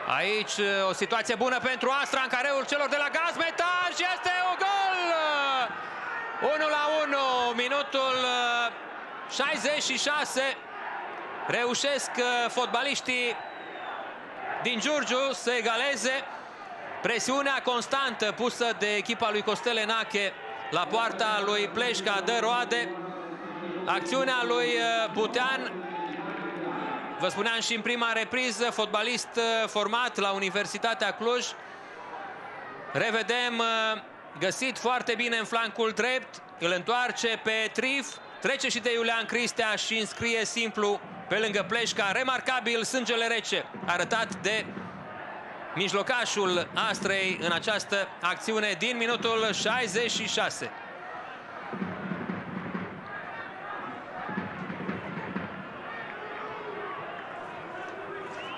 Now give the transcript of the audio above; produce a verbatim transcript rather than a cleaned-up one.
Aici o situație bună pentru Astra în careul celor de la Gazmetan și este un gol! unu la unu, minutul șaizeci și șase. Reușesc fotbaliștii din Giurgiu să egaleze. Presiunea constantă pusă de echipa lui Costel Enache la poarta lui Pleșca dă roade. Acțiunea lui Butean, vă spuneam și în prima repriză, fotbalist format la Universitatea Cluj. Revedem, găsit foarte bine în flancul drept, îl întoarce pe Trif, trece și de Iulian Cristea și înscrie simplu pe lângă Pleșca. Remarcabil, sângele rece arătat de mijlocașul Astrei în această acțiune din minutul șaizeci și șase.